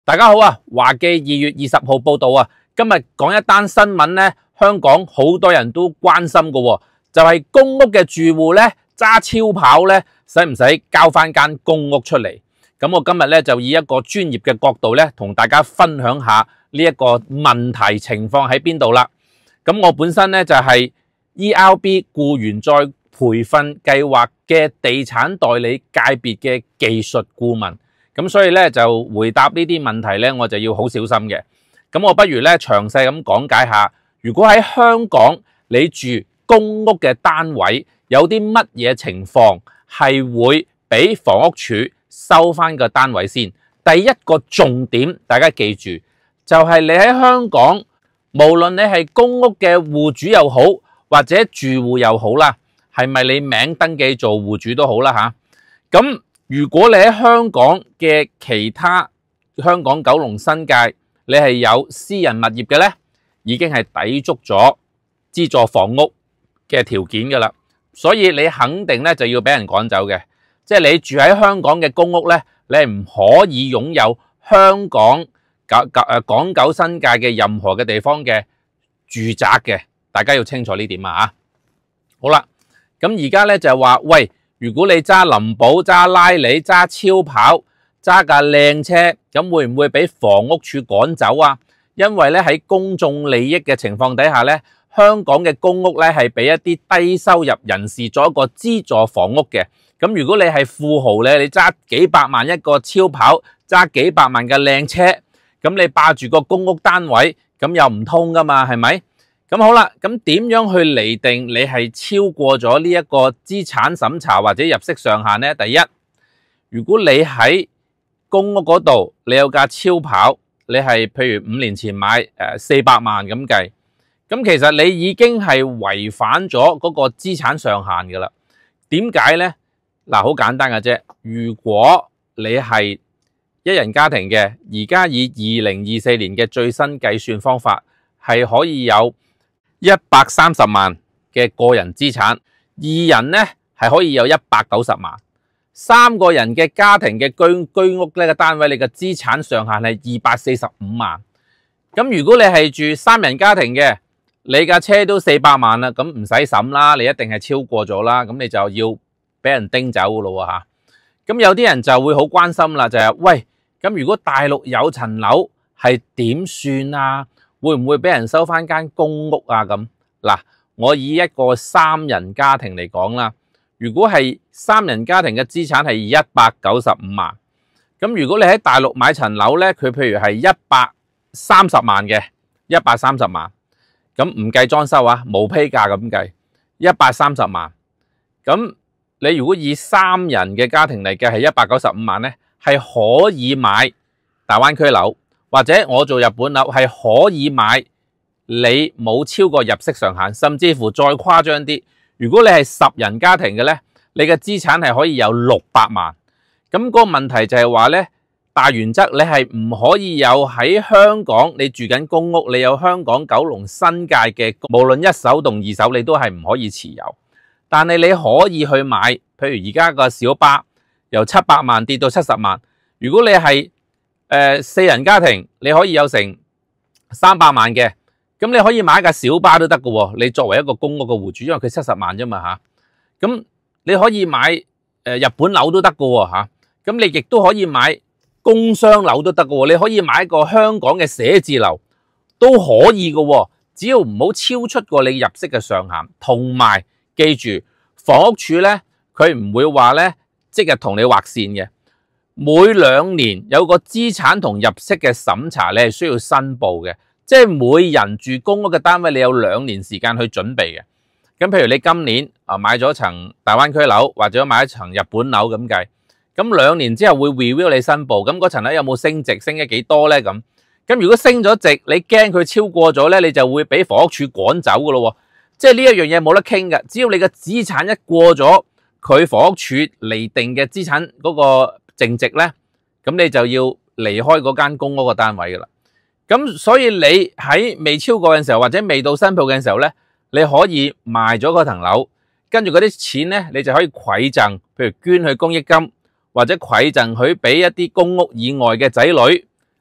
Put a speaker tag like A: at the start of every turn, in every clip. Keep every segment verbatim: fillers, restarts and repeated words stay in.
A: 大家好啊！華記二月二十號報道啊，今日講一單新聞咧，香港好多人都關心噶，就係公屋嘅住戶咧揸超跑咧，使唔使交翻間公屋出嚟？咁我今日咧就以一個專業嘅角度咧，同大家分享下呢一個問題情況喺邊度啦。咁我本身咧就係 E R B 僱員再培訓計劃嘅地產代理界別嘅技術顧問。咁所以咧就回答呢啲問題咧，我就要好小心嘅。咁我不如咧詳細咁講解下，如果喺香港你住公屋嘅單位，有啲乜嘢情況係會俾房屋署收翻個單位先。第一個重點，大家記住，就係你喺香港，無論你係公屋嘅戶主又好，或者住戶又好啦，係咪你名登記做戶主都好啦吓。咁如果你喺香港嘅其他香港九龍新界，你係有私人物業嘅咧，已經係抵觸咗資助房屋嘅條件噶啦，所以你肯定咧就要俾人趕走嘅。即係你住喺香港嘅公屋咧，你係唔可以擁有香港九九誒港九新界嘅任何嘅地方嘅住宅嘅，大家要清楚呢點啊吓。好啦，咁而家咧就係話喂。如果你揸林寶、揸拉里、揸超跑、揸架靚車，咁會唔會俾房屋署趕走啊？因為咧喺公眾利益嘅情況底下咧，香港嘅公屋咧係俾一啲低收入人士做一個資助房屋嘅。咁如果你係富豪咧，你揸幾百萬一個超跑，揸幾百萬嘅靚車，咁你霸住個公屋單位，咁又唔通噶嘛？係咪？咁好啦，咁點樣去釐定你係超過咗呢一個資產審查或者入息上限呢？第一，如果你喺公屋嗰度，你有架超跑，你係譬如五年前買誒四百萬咁計，咁其實你已經係違反咗嗰個資產上限噶啦。點解呢？嗱，好簡單嘅啫。如果你係一人家庭嘅，而家以二零二四年嘅最新計算方法，係可以有一百三十萬嘅個人資產，二人呢係可以有一百九十萬，三個人嘅家庭嘅居居屋呢個單位，你嘅資產上限係二百四十五萬。咁如果你係住三人家庭嘅，你架車都四百萬啦，咁唔使審啦，你一定係超過咗啦，咁你就要俾人叮走噶咯吓。咁有啲人就會好關心啦，就係喂，咁如果大陸有層樓係點算啊？會唔會俾人收翻間公屋啊？咁嗱，我以一個三人家庭嚟講啦，如果係三人家庭嘅資產係一百九十五萬，咁如果你喺大陸買層樓咧，佢譬如係一百三十萬嘅，一百三十萬，咁唔計裝修啊，冇批價咁計，一百三十萬，咁你如果以三人嘅家庭嚟計係一百九十五萬咧，係可以買大灣區樓。或者我做日本樓係可以買，你冇超過入息上限，甚至乎再誇張啲，如果你係十人家庭嘅咧，你嘅資產係可以有六百萬。咁個問題就係話咧，大原則你係唔可以有喺香港你住緊公屋，你有香港九龍新界嘅，無論一手同二手，你都係唔可以持有。但係你可以去買，譬如而家個小巴由七百萬跌到七十萬，如果你係誒、呃，四人家庭你可以有成三百萬嘅，咁你可以買一架小巴都得㗎。你作為一個公屋嘅戶主，因為佢七十萬啫嘛吓，咁你可以買誒、呃、日本樓都得㗎吓，咁你亦都可以買工商樓都得㗎，你可以買一個香港嘅寫字樓都可以㗎，只要唔好超出過你入息嘅上限，同埋記住房屋署咧，佢唔會話咧即日同你劃線嘅。每兩年有個資產同入息嘅審查，你係需要申報嘅，即係每人住公屋嘅單位，你有兩年時間去準備嘅。咁譬如你今年啊買咗層大灣區樓，或者買一層日本樓咁計，咁兩年之後會 review 你申報，咁嗰層樓有冇升值，升咗幾多咧？咁咁如果升咗值，你驚佢超過咗咧，你就會俾房屋署趕走噶咯。即係呢一樣嘢冇得傾㗎，只要你嘅資產一過咗佢房屋署釐定嘅資產嗰個淨值咧，咁你就要離開嗰間公屋個單位噶啦。咁所以你喺未超過嘅時候，或者未到申報嘅時候咧，你可以賣咗嗰層樓，跟住嗰啲錢咧，你就可以饋贈，譬如捐去公益金，或者饋贈佢俾一啲公屋以外嘅仔女，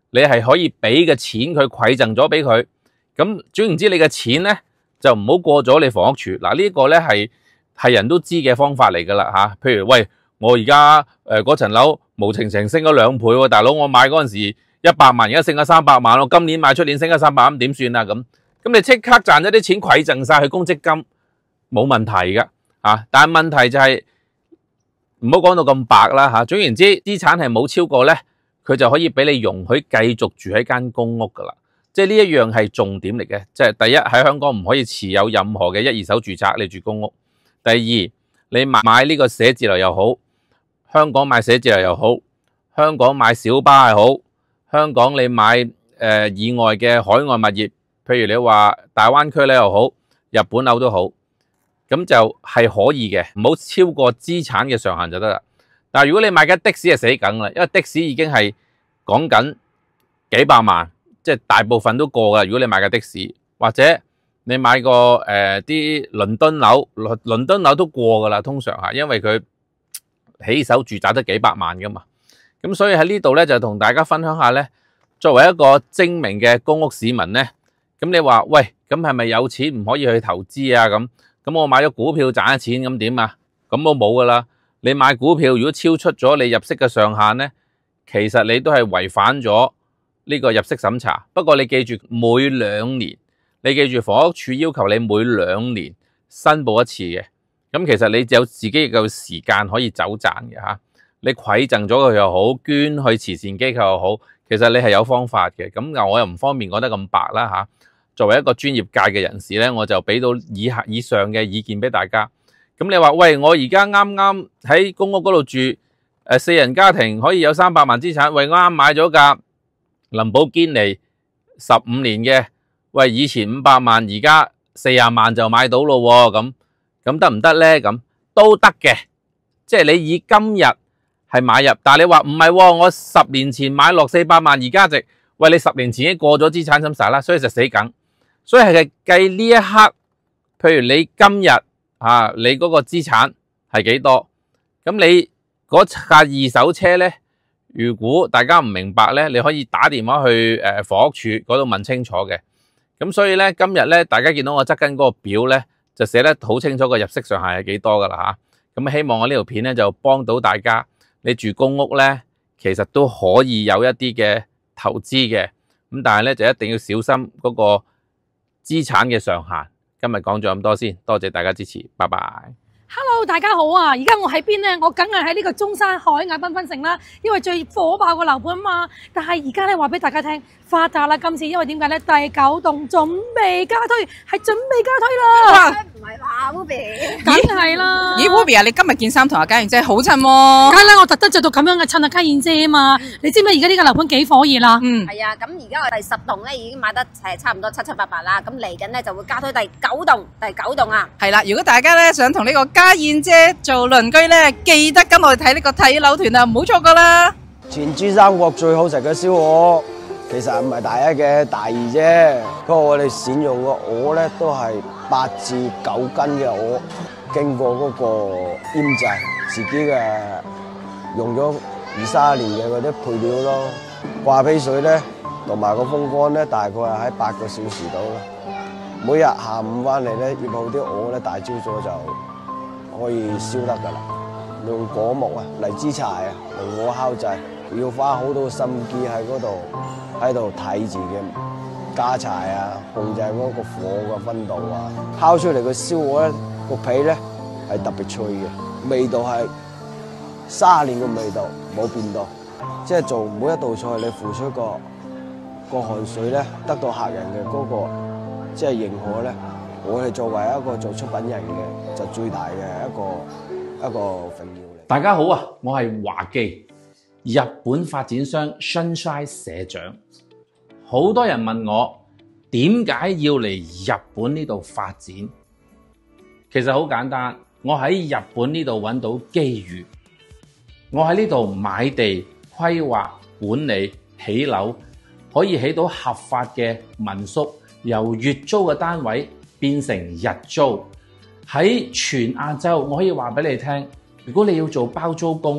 A: 你係可以俾嘅錢佢饋贈咗俾佢。咁總言之，你嘅錢咧就唔好過咗你房屋署。嗱、這個、呢個咧係係人都知嘅方法嚟噶啦吓。譬如喂，我而家誒嗰層樓無情情升咗兩倍喎，大佬我買嗰陣時一百萬，而家升咗三百萬，我今年買出年升咗三百萬，點算啊？咁咁你即刻賺咗啲錢饋贈晒去公積金，冇問題噶吓。但係問題就係唔好講到咁白啦吓。總言之，資產係冇超過咧，佢就可以俾你容許繼續住喺間公屋噶啦。即係呢一樣係重點嚟嘅，即係第一喺香港唔可以持有任何嘅一二手住宅，你住公屋。第二，你買買呢個寫字樓又好，香港買寫字樓又好，香港買小巴又好，香港你買誒、呃、以外嘅海外物業，譬如你話大灣區咧又好，日本樓都好，咁就係可以嘅，唔好超過資產嘅上限就得啦。但係如果你買緊的士係死梗啦，因為的士已經係講緊幾百萬。即係大部分都過噶，如果你買架的士，或者你買個誒啲倫敦樓，倫倫敦樓都過噶啦，通常吓，因為佢起手住宅得幾百萬噶嘛。咁所以喺呢度咧就同大家分享下咧，作為一個精明嘅公屋市民咧，咁你話喂，咁係咪有錢唔可以去投資啊？咁咁我買咗股票賺咗錢咁點啊？咁都冇噶啦。你買股票如果超出咗你入息嘅上限咧，其實你都係違反咗呢個入息審查。不過你記住每兩年，你記住房屋署要求你每兩年申報一次嘅。咁其實你有自己嘅時間可以走賺嘅吓。你饋贈咗佢又好，捐去慈善機構又好，其實你係有方法嘅。咁我又唔方便講得咁白啦吓。作為一個專業界嘅人士咧，我就俾到以下以上嘅意見俾大家。咁你話喂，我而家啱啱喺公屋嗰度住，誒四人家庭可以有三百萬資產，喂，啱啱買咗架林寶堅尼十五年嘅，喂，以前五百萬，而家四十萬就買到咯，咁咁得唔得咧？咁都得嘅，即係你以今日係買入，但係你話唔係，我十年前買落四百萬，而家值，喂，你十年前已經過咗資產審查啦，所以就死梗。所以係計呢一刻，譬如你今日啊，你嗰個資產係幾多？咁你嗰架二手車咧？如果大家唔明白咧，你可以打電話去誒房屋署嗰度問清楚嘅。咁所以咧，今日咧，大家見到我側跟嗰個表咧，就寫得好清楚個入息上限係幾多噶啦吓。咁希望我呢條片咧就幫到大家。你住公屋咧，其實都可以有一啲嘅投資嘅。咁但係咧就一定要小心嗰個資產嘅上限。今日講咗咁多先，多謝大家支持，拜拜。
B: Hello， 大家好啊！而家我喺邊咧？我梗係喺呢個中山海雅繽紛城啦，因為最火爆個樓盤啊嘛。但係而家咧話俾大家聽，發達啦今次，因為點解咧？第九棟準備加推，係準備加推啦。
C: 唔係話 Ruby，
B: 梗係啦。
C: 咦 Ruby 啊，你今日件衫同阿嘉燕姐好襯喎。
B: 梗係啦，我特登着到咁樣嘅襯阿嘉燕姐啊嘛。你知唔知而家呢個樓盤幾火熱啦？
C: 嗯，係啊。咁而家我第十棟咧已經買得誒差唔多七七八八啦。咁嚟緊咧就會加推第九棟，第九棟啊。係啦，如果大家咧想同呢個嘉燕姐做鄰居咧，記得跟我哋睇呢個睇樓團啊，唔好錯過啦！
D: 全珠三角最好食嘅燒鵝，其實唔係大一嘅，大二啫。不過我哋選用嘅鵝咧都係八至九斤嘅鵝，經過嗰個醃製，自己嘅用咗二三年嘅嗰啲配料咯。掛皮水咧同埋個風乾咧，大概係喺八個小時度啦。每日下午翻嚟咧，醃好啲鵝咧，大朝早就可以燒得噶啦，用果木啊、荔枝柴啊、用鵝烤製，要花好多心機喺嗰度，喺度睇住嘅加柴啊，控制嗰個火嘅溫度啊，烤出嚟嘅燒鵝咧個皮咧係特別脆嘅，味道係卅年嘅味道冇變到，即係做每一道菜你付出個個汗水咧，得到客人嘅嗰個即係認可咧。我哋作為一個做出品人嘅，就最大嘅一個一個榮耀嚟。
A: 大家好啊，我係華記日本發展商 Sunshine 社長。好多人問我點解要嚟日本呢度發展？其實好簡單，我喺日本呢度揾到機遇。我喺呢度買地、規劃、管理、起樓，可以起到合法嘅民宿，由月租嘅單位變成日租。喺全亞洲，我可以話俾你聽，如果你要做包租公，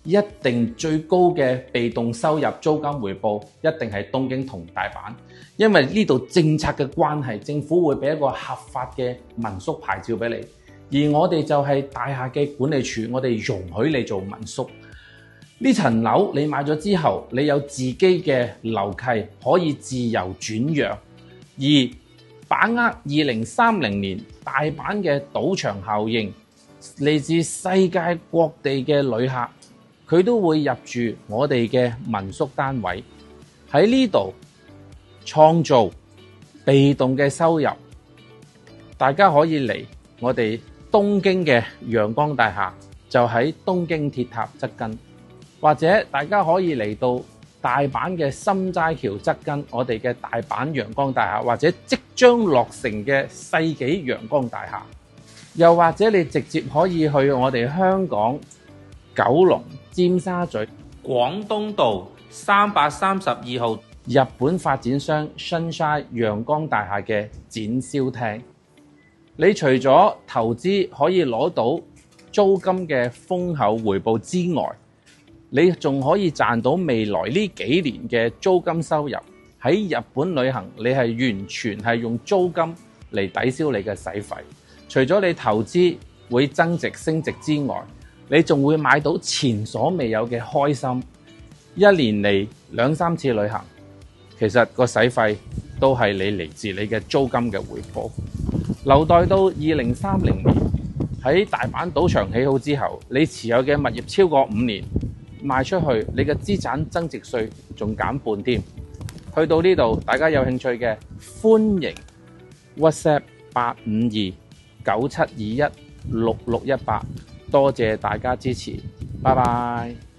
A: 一定最高嘅被動收入租金回報一定係東京同大阪，因為呢度政策嘅關係，政府會俾一個合法嘅民宿牌照俾你，而我哋就係大廈嘅管理處，我哋容許你做民宿。呢層樓你買咗之後，你有自己嘅樓契，可以自由轉讓，而把握二零三零年大阪嘅賭場效應，嚟自世界各地嘅旅客，佢都會入住我哋嘅民宿單位，喺呢度創造被動嘅收入。大家可以嚟我哋東京嘅陽光大廈，就喺東京鐵塔側跟，或者大家可以嚟到大阪嘅心齋橋側跟，我哋嘅大阪陽光大廈，或者即將落成嘅世紀陽光大廈，又或者你直接可以去我哋香港九龍尖沙咀廣東道三百三十二號日本發展商 Sunshine 陽光大廈嘅展銷廳。你除咗投資可以攞到租金嘅豐厚回報之外，你仲可以賺到未來呢幾年嘅租金收入。喺日本旅行，你係完全係用租金嚟抵消你嘅使費。除咗你投資會增值升值之外，你仲會買到前所未有嘅開心。一年嚟兩三次旅行，其實個使費都係你嚟自你嘅租金嘅回報。留待到二零三零年喺大阪賭場起好之後，你持有嘅物業超過五年賣出去，你嘅資產增值稅仲減半添。去到呢度，大家有興趣嘅歡迎 WhatsApp 八五二九七二一六六一八，多謝大家支持，拜拜。